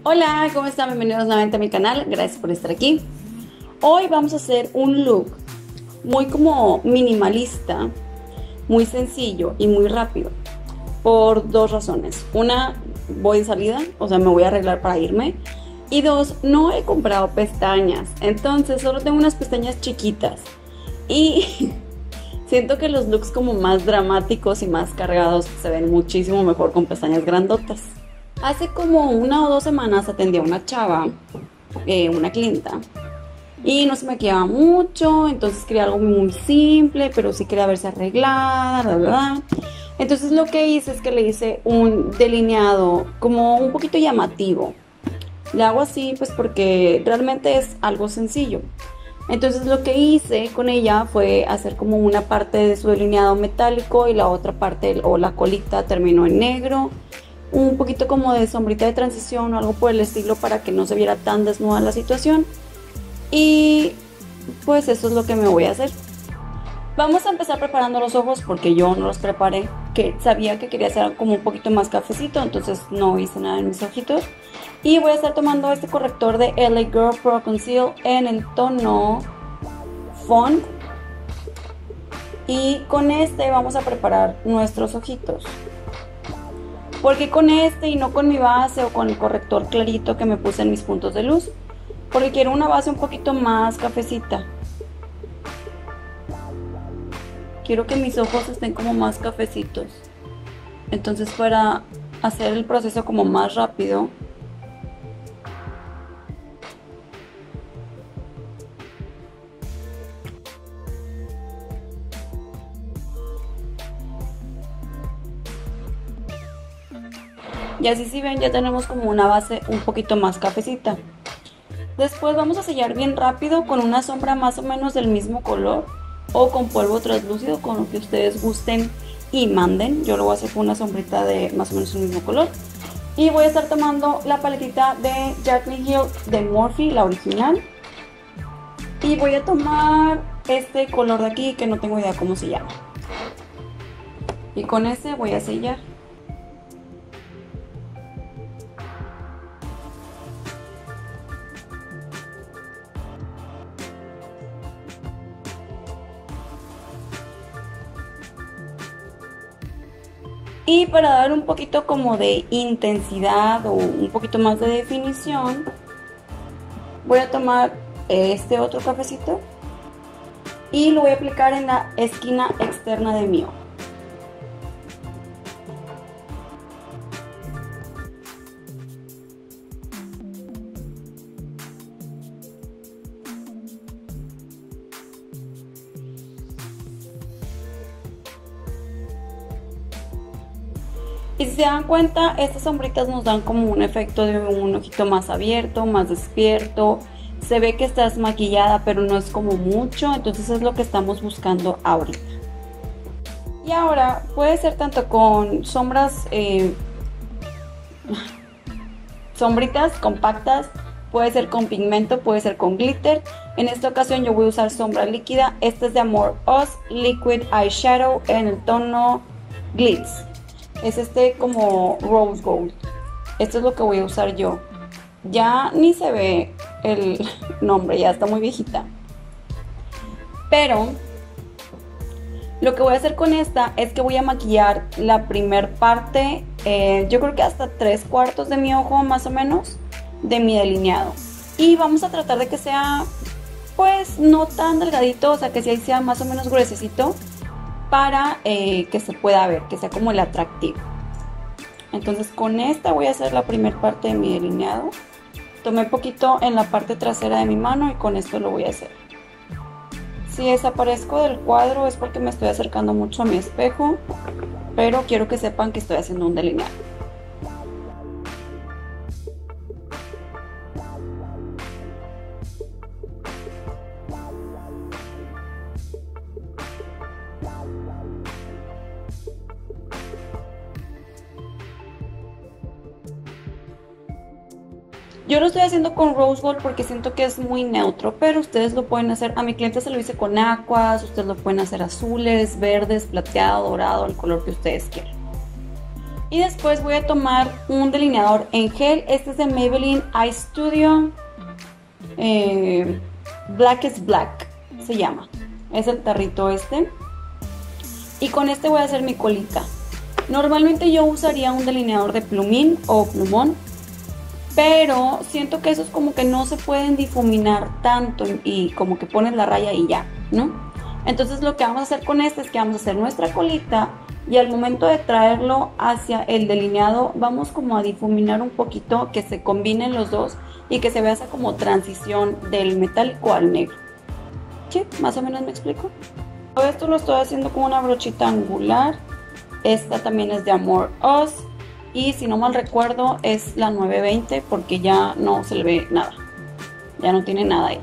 Hola, ¿cómo están? Bienvenidos nuevamente a mi canal, gracias por estar aquí. Hoy vamos a hacer un look muy como minimalista, muy sencillo y muy rápido, por dos razones. Una, voy de salida, o sea, me voy a arreglar para irme. Y dos, no he comprado pestañas, entonces solo tengo unas pestañas chiquitas. Y siento que los looks como más dramáticos y más cargados se ven muchísimo mejor con pestañas grandotas. Hace como 1 o 2 semanas atendí a una chava, una clienta, y no se me maquillaba mucho, entonces quería algo muy simple, pero sí quería verse arreglada, bla, bla, bla. Entonces lo que hice es que le hice un delineado como un poquito llamativo. Le hago así pues porque realmente es algo sencillo. Entonces lo que hice con ella fue hacer como una parte de su delineado metálico y la otra parte o la colita terminó en negro. Un poquito como de sombrita de transición o algo por el estilo para que no se viera tan desnuda la situación. Y pues eso es lo que me voy a hacer. Vamos a empezar preparando los ojos porque yo no los preparé, que sabía que quería hacer como un poquito más cafecito, entonces no hice nada en mis ojitos. Y voy a estar tomando este corrector de LA Girl Pro Conceal en el tono Fawn. Y con este vamos a preparar nuestros ojitos. ¿Por qué con este y no con mi base o con el corrector clarito que me puse en mis puntos de luz? Porque quiero una base un poquito más cafecita. Quiero que mis ojos estén como más cafecitos. Entonces para hacer el proceso como más rápido, y así si ven ya tenemos como una base un poquito más cafecita. Después vamos a sellar bien rápido con una sombra más o menos del mismo color o con polvo translúcido, con lo que ustedes gusten y manden. Yo lo voy a hacer con una sombrita de más o menos el mismo color. Y voy a estar tomando la paletita de Jaclyn Hill de Morphe, la original. Y voy a tomar este color de aquí que no tengo idea cómo se llama. Y con este voy a sellar. Y para dar un poquito como de intensidad o un poquito más de definición, voy a tomar este otro cafecito y lo voy a aplicar en la esquina externa de mi ojo. Y si se dan cuenta, estas sombritas nos dan como un efecto de un ojito más abierto, más despierto. Se ve que estás maquillada, pero no es como mucho, entonces es lo que estamos buscando ahorita. Y ahora puede ser tanto con sombras, sombritas compactas, puede ser con pigmento, puede ser con glitter. En esta ocasión yo voy a usar sombra líquida. Esta es de Amor Us Liquid Eyeshadow en el tono Glitz. Es este como Rose Gold. Esto es lo que voy a usar yo. Ya ni se ve el nombre, ya está muy viejita. Pero lo que voy a hacer con esta es que voy a maquillar la primer parte, yo creo que hasta 3/4 de mi ojo más o menos, de mi delineado. Y vamos a tratar de que sea pues no tan delgadito, o sea que sí sea más o menos gruesecito, para que se pueda ver, que sea como el atractivo. Entonces con esta voy a hacer la primera parte de mi delineado. Tomé poquito en la parte trasera de mi mano y con esto lo voy a hacer. Si desaparezco del cuadro es porque me estoy acercando mucho a mi espejo, pero quiero que sepan que estoy haciendo un delineado. Yo lo estoy haciendo con Rose Gold porque siento que es muy neutro, pero ustedes lo pueden hacer. A mi cliente se lo hice con aquas, ustedes lo pueden hacer azules, verdes, plateado, dorado, el color que ustedes quieran. Y después voy a tomar un delineador en gel. Este es de Maybelline Eye Studio. Black is Black se llama. Es el tarrito este. Y con este voy a hacer mi colita. Normalmente yo usaría un delineador de plumín o plumón, pero siento que esos como que no se pueden difuminar tanto y como que pones la raya y ya, ¿no? Entonces lo que vamos a hacer con este es que vamos a hacer nuestra colita y al momento de traerlo hacia el delineado vamos como a difuminar un poquito, que se combinen los dos y que se vea esa como transición del metálico al negro. ¿Sí? ¿Más o menos me explico? Todo esto lo estoy haciendo con una brochita angular. Esta también es de Amor Us y si no mal recuerdo es la 920 porque ya no se le ve nada, ya no tiene nada ahí.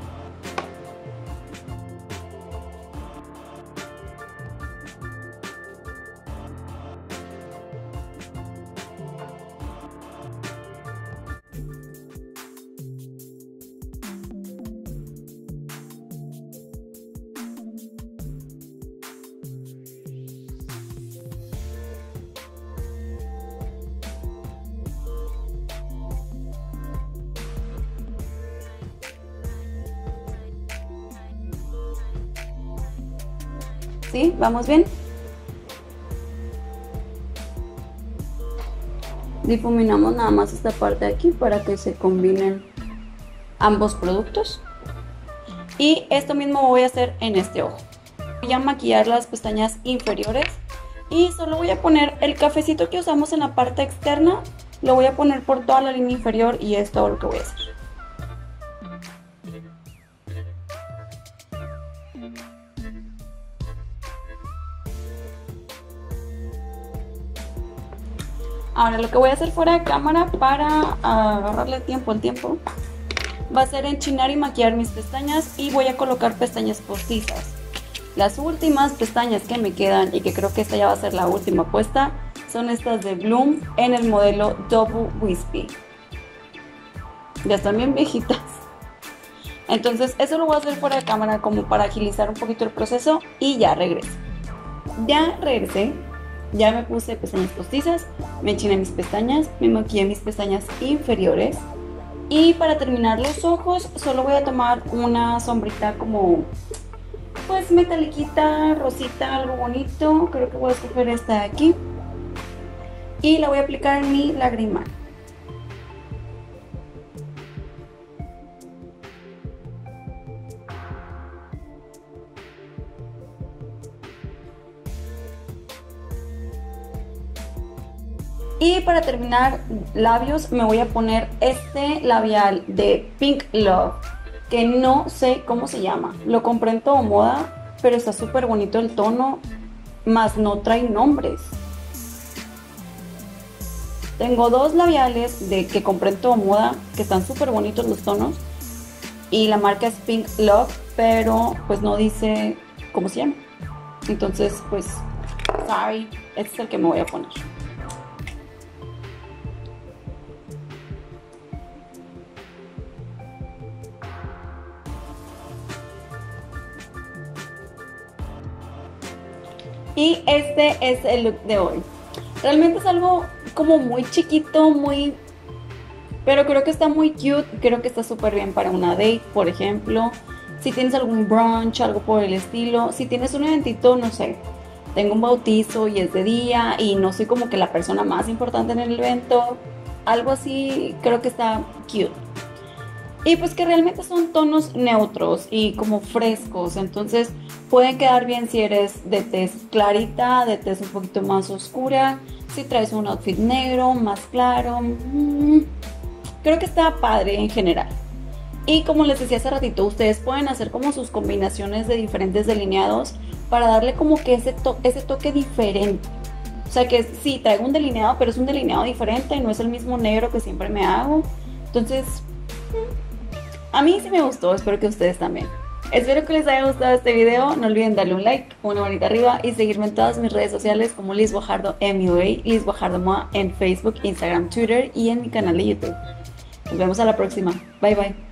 ¿Sí? ¿Vamos bien? Difuminamos nada más esta parte de aquí para que se combinen ambos productos. Y esto mismo voy a hacer en este ojo. Voy a maquillar las pestañas inferiores y solo voy a poner el cafecito que usamos en la parte externa. Lo voy a poner por toda la línea inferior y es todo lo que voy a hacer. Ahora lo que voy a hacer fuera de cámara para agarrarle el tiempo va a ser enchinar y maquillar mis pestañas y voy a colocar pestañas postizas. Las últimas pestañas que me quedan y que creo que esta ya va a ser la última puesta son estas de Bloom en el modelo Double Wispy. Ya están bien viejitas. Entonces eso lo voy a hacer fuera de cámara como para agilizar un poquito el proceso y ya regreso. Ya regresé. Ya me puse pestañas postizas, me enchiné mis pestañas, me maquillé mis pestañas inferiores. Y para terminar los ojos, solo voy a tomar una sombrita como, pues metaliquita, rosita, algo bonito. Creo que voy a escoger esta de aquí. Y la voy a aplicar en mi lagrimal. Y para terminar labios me voy a poner este labial de Pink Love, que no sé cómo se llama. Lo compré en Todo Moda, pero está súper bonito el tono, más no trae nombres. Tengo dos labiales que compré en Todo Moda, que están súper bonitos los tonos. Y la marca es Pink Love, pero pues no dice cómo se llama. Entonces pues, sorry, este es el que me voy a poner. Y este es el look de hoy. Realmente es algo como muy chiquito, pero creo que está muy cute. Creo que está súper bien para una date, por ejemplo. Si tienes algún brunch, algo por el estilo. Si tienes un eventito, no sé, tengo un bautizo y es de día y no soy como que la persona más importante en el evento. Algo así creo que está cute. Y pues que realmente son tonos neutros y como frescos, entonces pueden quedar bien si eres de tez clarita, de tez un poquito más oscura, si traes un outfit negro, más claro. Creo que está padre en general. Y como les decía hace ratito, ustedes pueden hacer como sus combinaciones de diferentes delineados para darle como que ese toque diferente. O sea que sí, traigo un delineado, pero es un delineado diferente, no es el mismo negro que siempre me hago. Entonces, a mí sí me gustó, espero que ustedes también. Espero que les haya gustado este video, no olviden darle un like, una manita arriba y seguirme en todas mis redes sociales como Liz Guajardo MUA, Liz Guajardo MUA en Facebook, Instagram, Twitter y en mi canal de YouTube. Nos vemos a la próxima. Bye bye.